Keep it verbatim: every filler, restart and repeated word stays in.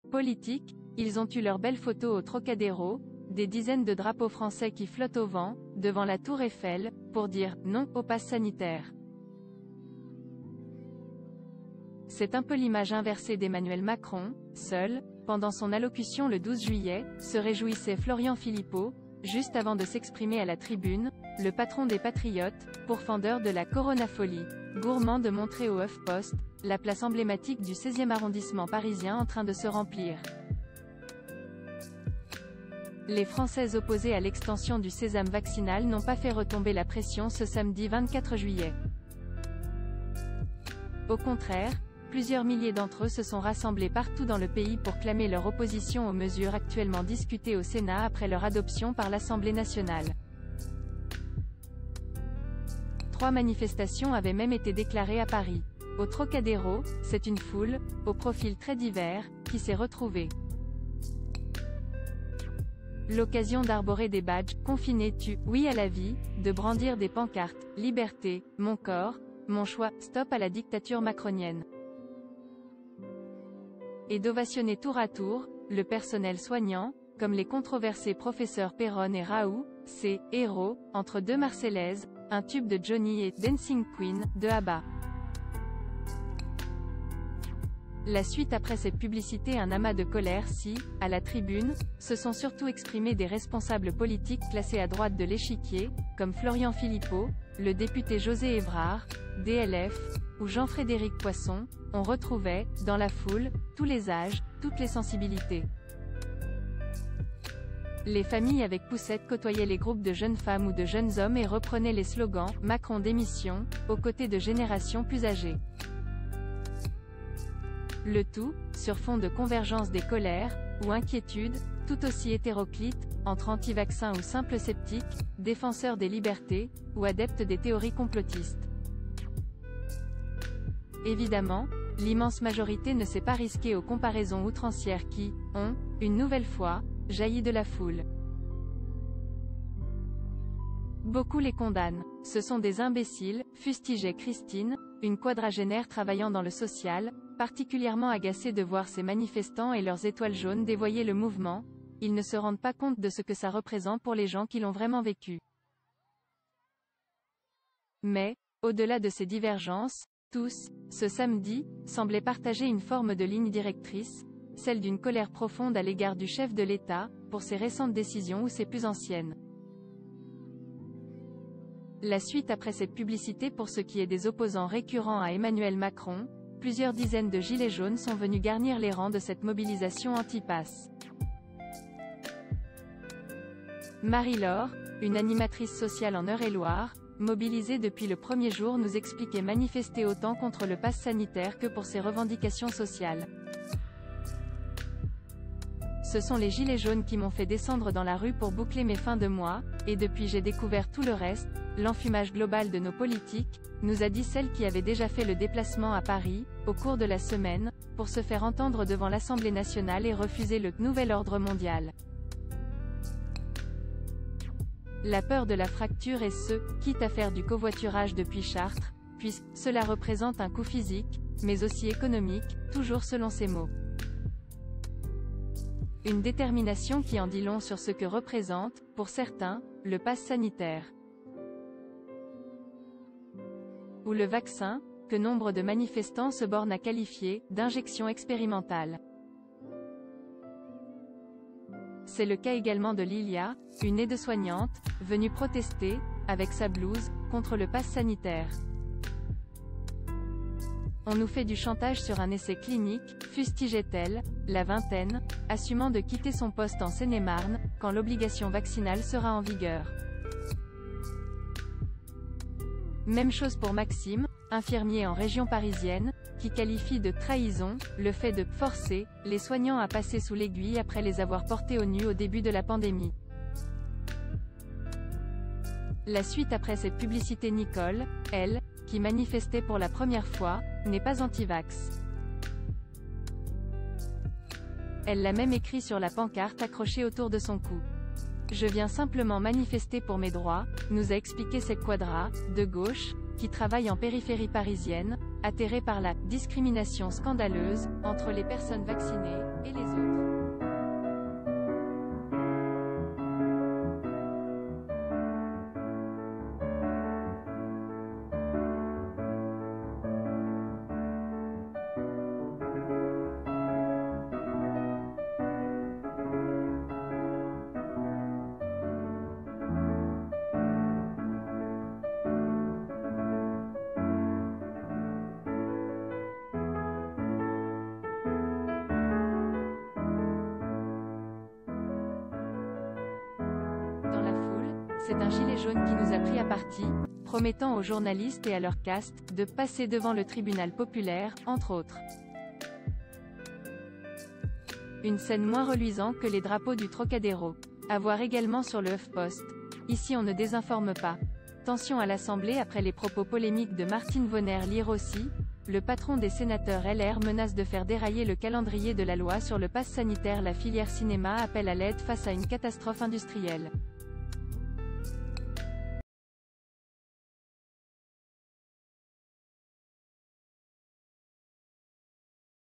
Politique, ils ont eu leurs belles photos au Trocadéro, des dizaines de drapeaux français qui flottent au vent, devant la tour Eiffel, pour dire « non » au pass sanitaire. C'est un peu l'image inversée d'Emmanuel Macron, seul, pendant son allocution le douze juillet, se réjouissait Florian Philippot, juste avant de s'exprimer à la tribune, le patron des Patriotes, pourfendeur de la coronafolie, gourmand de montrer au HuffPost, la place emblématique du seizième arrondissement parisien en train de se remplir. Les Français opposés à l'extension du sésame vaccinal n'ont pas fait retomber la pression ce samedi vingt-quatre juillet. Au contraire, plusieurs milliers d'entre eux se sont rassemblés partout dans le pays pour clamer leur opposition aux mesures actuellement discutées au Sénat après leur adoption par l'Assemblée nationale. Trois manifestations avaient même été déclarées à Paris. Au Trocadéro, c'est une foule, aux profils très divers, qui s'est retrouvée. L'occasion d'arborer des badges, confiné tu, oui à la vie, de brandir des pancartes, liberté, mon corps, mon choix, stop à la dictature macronienne. Et d'ovationner tour à tour, le personnel soignant, comme les controversés professeurs Perron et Raoult, ces « héros », entre deux Marseillaises, un tube de Johnny et « Dancing Queen » de ABBA. La suite après cette publicité, un amas de colère si, à la tribune, se sont surtout exprimés des responsables politiques classés à droite de l'échiquier, comme Florian Philippot, le député José Évrard, D L F, ou Jean-Frédéric Poisson. On retrouvait, dans la foule, tous les âges, toutes les sensibilités. Les familles avec poussette côtoyaient les groupes de jeunes femmes ou de jeunes hommes et reprenaient les slogans « Macron démission », aux côtés de générations plus âgées. Le tout, sur fond de convergence des colères, ou inquiétudes, tout aussi hétéroclites, entre anti-vaccins ou simples sceptiques, défenseurs des libertés, ou adeptes des théories complotistes. Évidemment, l'immense majorité ne s'est pas risquée aux comparaisons outrancières qui, ont, une nouvelle fois, jailli de la foule. Beaucoup les condamnent. Ce sont des imbéciles, fustigeait Christine, une quadragénaire travaillant dans le social, particulièrement agacée de voir ces manifestants et leurs étoiles jaunes dévoyer le mouvement. Ils ne se rendent pas compte de ce que ça représente pour les gens qui l'ont vraiment vécu. Mais, au-delà de ces divergences, tous, ce samedi, semblaient partager une forme de ligne directrice, celle d'une colère profonde à l'égard du chef de l'État, pour ses récentes décisions ou ses plus anciennes. La suite après cette publicité. Pour ce qui est des opposants récurrents à Emmanuel Macron, plusieurs dizaines de gilets jaunes sont venus garnir les rangs de cette mobilisation anti-pass. Marie-Laure, une animatrice sociale en Eure-et-Loire, mobilisée depuis le premier jour, nous expliquait manifester autant contre le pass sanitaire que pour ses revendications sociales. Ce sont les gilets jaunes qui m'ont fait descendre dans la rue pour boucler mes fins de mois, et depuis j'ai découvert tout le reste, l'enfumage global de nos politiques, nous a dit celle qui avait déjà fait le déplacement à Paris, au cours de la semaine, pour se faire entendre devant l'Assemblée nationale et refuser le nouvel ordre mondial. La peur de la fracture et ce, quitte à faire du covoiturage depuis Chartres, puisque cela représente un coût physique, mais aussi économique, toujours selon ses mots. Une détermination qui en dit long sur ce que représente, pour certains, le pass sanitaire. Ou le vaccin, que nombre de manifestants se bornent à qualifier d'injection expérimentale. C'est le cas également de Lilia, une aide-soignante, venue protester, avec sa blouse, contre le pass sanitaire. On nous fait du chantage sur un essai clinique, fustigeait-elle, la vingtaine, assumant de quitter son poste en Seine-et-Marne, quand l'obligation vaccinale sera en vigueur. Même chose pour Maxime, infirmier en région parisienne, qui qualifie de trahison le fait de forcer les soignants à passer sous l'aiguille après les avoir portés au nu au début de la pandémie. La suite après cette publicité. Nicole, elle, qui manifestait pour la première fois, n'est pas anti-vax. Elle l'a même écrit sur la pancarte accrochée autour de son cou. Je viens simplement manifester pour mes droits, nous a expliqué cette quadra, de gauche, qui travaille en périphérie parisienne, atterrée par la discrimination scandaleuse entre les personnes vaccinées et les autres. c'est un gilet jaune qui nous a pris à partie, promettant aux journalistes et à leur caste, de passer devant le tribunal populaire, entre autres. Une scène moins reluisante que les drapeaux du Trocadéro. À voir également sur le HuffPost. Ici on ne désinforme pas. Tension à l'Assemblée après les propos polémiques de Martine Vonner-Ly-Rossi. Le patron des sénateurs L R menace de faire dérailler le calendrier de la loi sur le pass sanitaire. La filière cinéma appelle à l'aide face à une catastrophe industrielle.